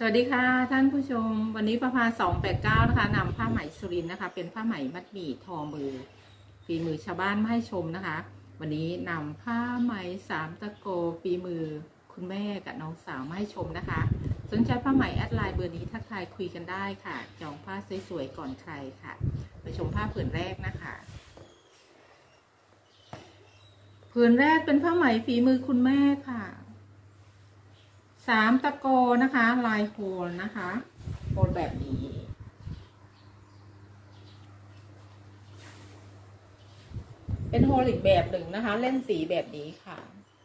วัสดีค่ะท่านผู้ชมวันนี้ประภา289นะคะนำผ้าไหมสุรินทร์นะคะเป็นผ้าไหมมัดหมี่ทอมือฝีมือชาวบ้านมาให้ชมนะคะวันนี้นำผ้าไหม3ตะโกฝีมือคุณแม่กับน้องสาวมาให้ชมนะคะสนใจผ้าไหมแอดไลน์เบอร์นี้ทักทายคุยกันได้ค่ะจองผ้าสวยๆก่อนใครค่ะไปชมผ้าผืนแรกนะคะผืนแรกเป็นผ้าไหมฝีมือคุณแม่ค่ะ3ตะโกนะคะลายโฮลนะคะโฮลแบบนี้เป็นโฮลอีกแบบหนึ่งนะคะเล่นสีแบบนี้ค่ะ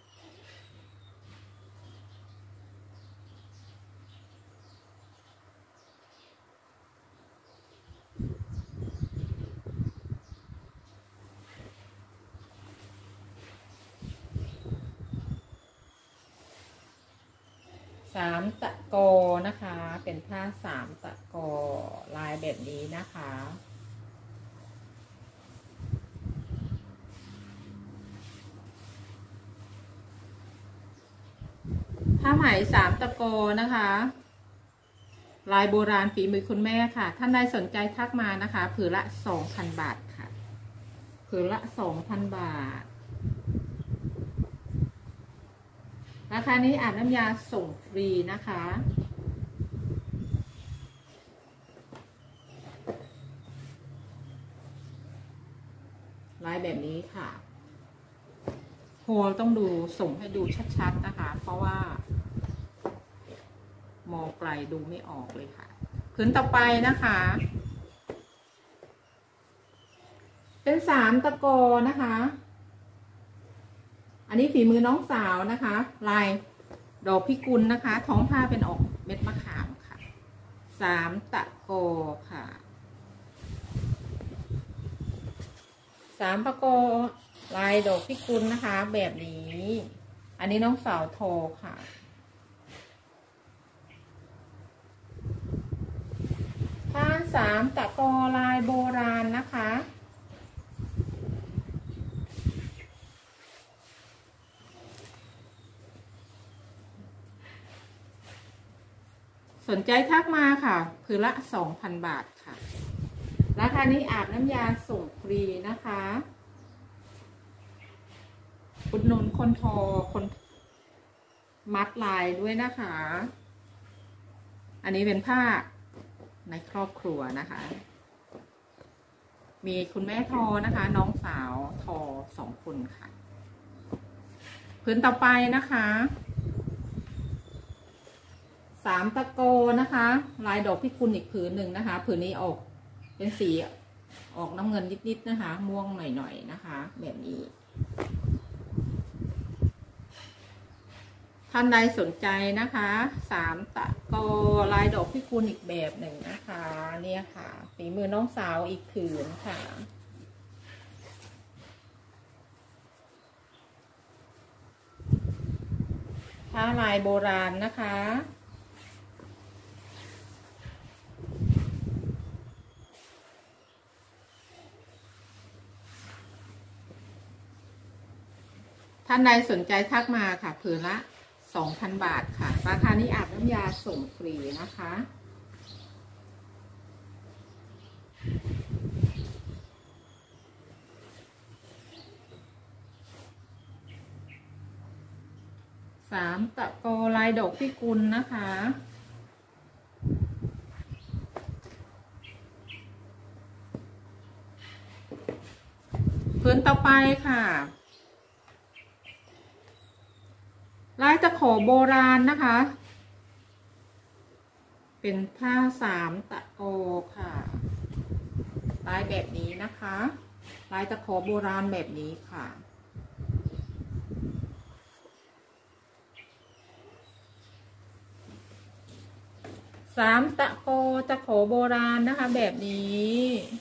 3ตะโกนะคะเป็นผ้า3ตะโกลายแบบนี้นะคะผ้าไหม3ตะโกนะคะลายโบราณฝีมือคุณแม่ค่ะท่านใดสนใจทักมานะคะผืนละ 2,000 บาทค่ะผืนละ 2,000 บาทราคานี้อาบน้ำยาส่งฟรีนะคะลายแบบนี้ค่ะโฮลต้องดูส่งให้ดูชัดๆนะคะเพราะว่ามองไกลดูไม่ออกเลยค่ะผืนต่อไปนะคะเป็น3ตะโกนะคะอันนี้ฝีมือน้องสาวนะคะลายดอกพิกุลนะคะท้องผ้าเป็นออกเม็ดมะขามค่ะ3ตะโกค่ะ3ตะโกลายดอกพิกุลนะคะแบบนี้อันนี้น้องสาวโทค่ะผ้า3ตะโกลายโบราณนะคะสนใจทักมาค่ะผืนละ 2,000 บาทค่ะราคานี้อาบน้ำยาส่งฟรีนะคะอุดหนุนคนทอคนมัดลายด้วยนะคะอันนี้เป็นผ้าในครอบครัวนะคะมีคุณแม่ทอนะคะน้องสาวทอ2 คนค่ะผืนต่อไปนะคะ3ตะโกนะคะลายดอกพิกุลอีกผืนหนึ่งนะคะผืนนี้ออกเป็นสีออกน้ำเงินนิดๆนะคะม่วงหน่อยๆนะคะแบบนี้ท่านใดสนใจนะคะ3ตะโกลายดอกพิกุลอีกแบบหนึ่งนะคะเนี่ยค่ะฝีมือน้องสาวอีกผืนค่ะผ้าลายโบราณนะคะท่านใดสนใจทักมาค่ะผืนละ 2,000 บาทค่ะราคานี้อาบน้ำยาส่งฟรีนะคะ3ตะโกลายดอกพิกุลนะคะผืนต่อไปค่ะลายตะขอโบราณนะคะเป็นผ้า3ตะโกค่ะลายแบบนี้นะคะลายตะขอโบราณแบบนี้ค่ะ3ตะโกตะขอโบราณนะคะแบบนี้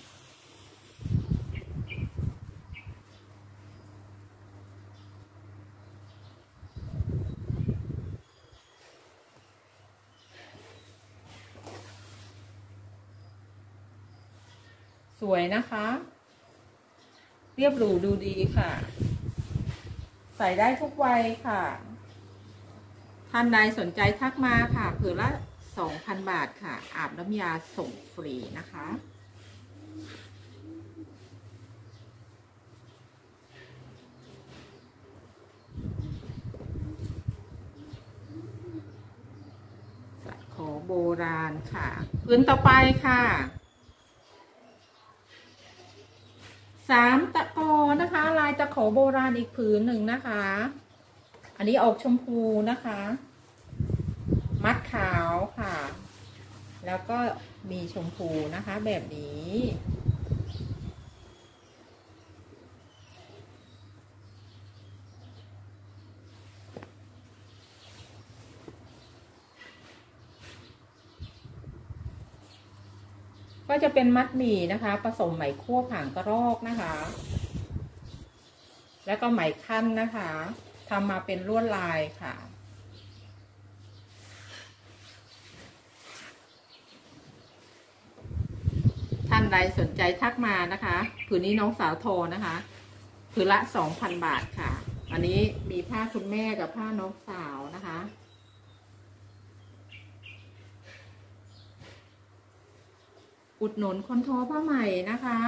สวยนะคะเรียบหรูดูดีค่ะใส่ได้ทุกวัยค่ะท่านใดสนใจทักมาค่ะผืนละ 2,000 บาทค่ะอาบน้ำยาส่งฟรีนะคะตะขอโบราณค่ะพื้นต่อไปค่ะ3 ตะกอนะคะลายตะขอโบราณอีกผืนหนึ่งนะคะอันนี้ออกชมพูนะคะมัดขาวค่ะแล้วก็มีชมพูนะคะแบบนี้ก็จะเป็นมัดหมี่นะคะผสมไหมคั่วผางกระรอกนะคะแล้วก็ไหมขั้นนะคะทำมาเป็นลวดลายค่ะท่านใดสนใจทักมานะคะผืนนี้น้องสาวโทรนะคะผืนละ 2,000 บาทค่ะอันนี้มีผ้าคุณแม่กับผ้าน้องสาวนะคะอุดหนุนคนทอผ้าใหม่นะคะ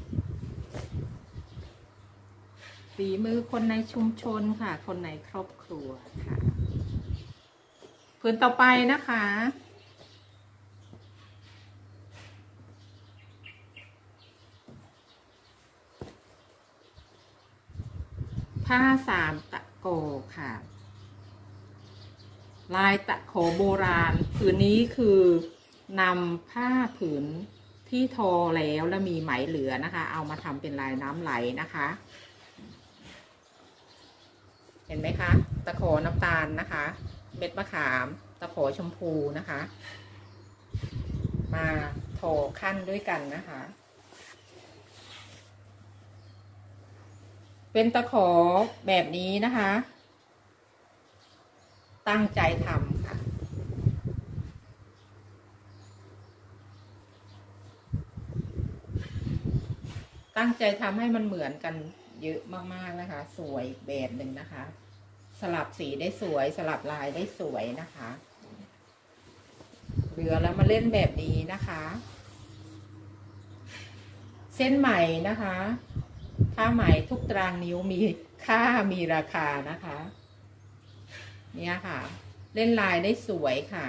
ฝีมือคนในชุมชนค่ะคนในครอบครัวค่ะผืนต่อไปนะคะผ้า3 ตะโกค่ะลายตะขอโบราณผืนนี้คือนำผ้าผืนที่ทอแล้วและมีไหมเหลือนะคะเอามาทำเป็นลายน้ำไหลนะคะเห็นไหมคะตะขอน้ำตาลนะคะเม็ดมะขามตะขอชมพูนะคะมาทอขั้นด้วยกันนะคะเป็นตะขอแบบนี้นะคะตั้งใจทำค่ะตั้งใจทำให้มันเหมือนกันเยอะมากๆนะคะสวยแบบหนึ่งนะคะสลับสีได้สวยสลับลายได้สวยนะคะเหลือแล้วมาเล่นแบบนี้นะคะเส้นไหมนะคะผ้าไหมทุกตารางนิ้วมีค่ามีราคานะคะเนี่ยค่ะเล่นลายได้สวยค่ะ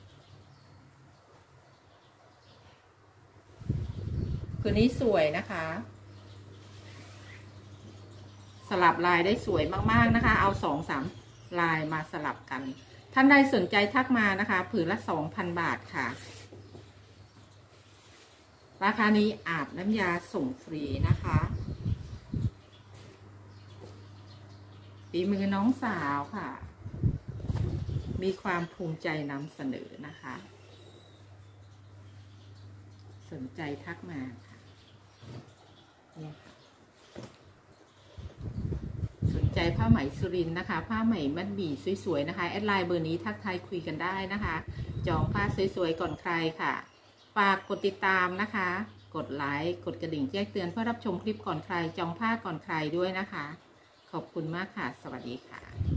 คืนนี้สวยนะคะสลับลายได้สวยมากๆนะคะเอา2-3 ลายมาสลับกันท่านใดสนใจทักมานะคะผืนละ 2,000 บาทค่ะราคานี้อาบน้ำยาส่งฟรีนะคะฝีมือน้องสาวค่ะมีความภูมิใจนำเสนอนะคะสนใจทักมาค่ะเนี่ยค่ะสนใจผ้าไหมสุรินทร์นะคะผ้าไหมมัดหมี่สวยๆนะคะแอดไลน์เบอร์นี้ทักทายคุยกันได้นะคะจองผ้าสวยๆก่อนใครค่ะฝากกดติดตามนะคะกดไลค์กดกระดิ่งแจ้งเตือนเพื่อรับชมคลิปก่อนใครจองผ้าก่อนใครด้วยนะคะขอบคุณมากค่ะสวัสดีค่ะ